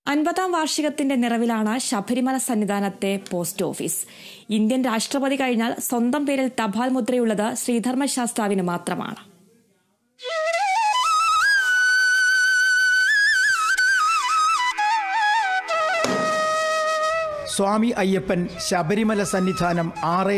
50ാം വാർഷികത്തിന്റെ നിറവിലാണ് ശബരിമല സന്നിധാനത്തെ പോസ്റ്റ് ഓഫീസ്. ഇന്ത്യൻ രാഷ്ട്രപതി കഴിഞ്ഞാൽ സ്വന്തം പേരിൽ തപാൽ മുദ്രയുള്ളത് ശ്രീധർമ്മശാസ്താവിന് മാത്രമാണ്. സ്വാമി അയ്യപ്പൻ ശബരിമല സന്നിധാനം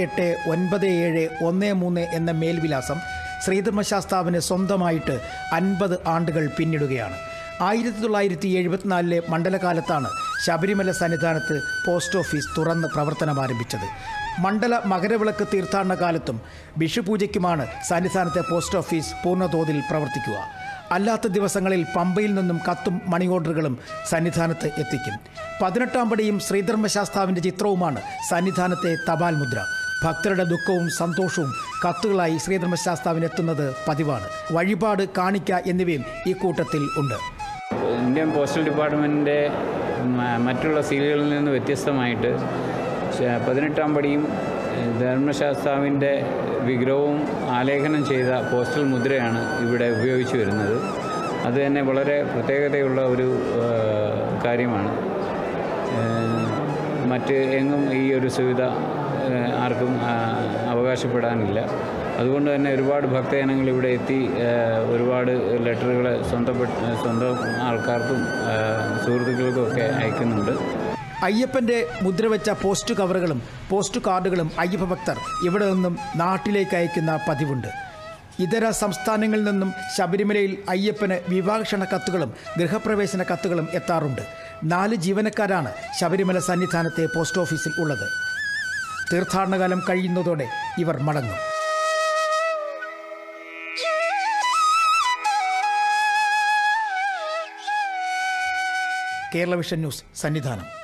689713 എന്ന മേൽവിലാസം ശ്രീധർമ്മശാസ്താവിന് സ്വന്തമായിട്ട് 50 ആണ്ടുകൾ പിന്നിടുകയാണ്. 1974 മണ്ഡലകാലത്താണ് ശബരിമല സന്നിധാനത്ത് പോസ്റ്റ് ഓഫീസ് തുറന്ന് പ്രവർത്തനമാരംഭിച്ചത്. മണ്ഡല മകരവിളക്ക് തീർത്ഥാടന കാലത്തും വിഷുപൂജയ്ക്കുമാണ് സന്നിധാനത്തെ പോസ്റ്റ് ഓഫീസ് പൂർണ്ണതോതിൽ പ്രവർത്തിക്കുക. അല്ലാത്ത ദിവസങ്ങളിൽ പമ്പയിൽ നിന്നും കത്തും മണി ഓർഡറുകളും സന്നിധാനത്ത് എത്തിക്കും. 18ാം പടിയും ശ്രീധർമ്മശാസ്താവിൻ്റെ ചിത്രവുമാണ് സന്നിധാനത്തെ തപാൽ മുദ്ര. ഭക്തരുടെ ദുഃഖവും സന്തോഷവും കത്തുകളായി ശ്രീധർമ്മശാസ്താവിന് എത്തുന്നത് പതിവാണ്. വഴിപാട്, കാണിക്ക എന്നിവയും ഈ കൂട്ടത്തിൽ ഉണ്ട്. ഇന്ത്യൻ പോസ്റ്റൽ ഡിപ്പാർട്ട്മെൻറ്റിൻ്റെ മറ്റുള്ള സീലുകളിൽ നിന്ന് വ്യത്യസ്തമായിട്ട് 18ാം പടിയും ധർമ്മശാസ്താവിൻ്റെ വിഗ്രഹവും ആലേഖനം ചെയ്ത പോസ്റ്റൽ മുദ്രയാണ് ഇവിടെ ഉപയോഗിച്ചു വരുന്നത്. അത് തന്നെ വളരെ പ്രത്യേകതയുള്ള ഒരു കാര്യമാണ്. മറ്റ് എങ്ങും ഈ ഒരു സുവിധ ആർക്കും അവകാശപ്പെടാനില്ല. അതുകൊണ്ട് തന്നെ ഒരുപാട് ഭക്തജനങ്ങൾ ഇവിടെ എത്തി ഒരുപാട് ലെറ്ററുകൾ സ്വന്തം ആൾക്കാർക്കും സുഹൃത്തുക്കൾക്കും ഒക്കെ അയക്കുന്നുണ്ട്. അയ്യപ്പൻ്റെ മുദ്രവെച്ച പോസ്റ്റ് കവറുകളും പോസ്റ്റ് കാർഡുകളും അയ്യപ്പ ഭക്തർ ഇവിടെ നിന്നും നാട്ടിലേക്ക് അയക്കുന്ന പതിവുണ്ട്. ഇതര സംസ്ഥാനങ്ങളിൽ നിന്നും ശബരിമലയിൽ അയ്യപ്പന് വിവാഹക്ഷണ കത്തുകളും ഗൃഹപ്രവേശന കത്തുകളും എത്താറുണ്ട്. 4 ജീവനക്കാരാണ് ശബരിമല സന്നിധാനത്തെ പോസ്റ്റ് ഓഫീസിൽ ഉള്ളത്. തീർത്ഥാടനകാലം കഴിയുന്നതോടെ ഇവർ മടങ്ങും. Kerala vision news, Sannidhanam.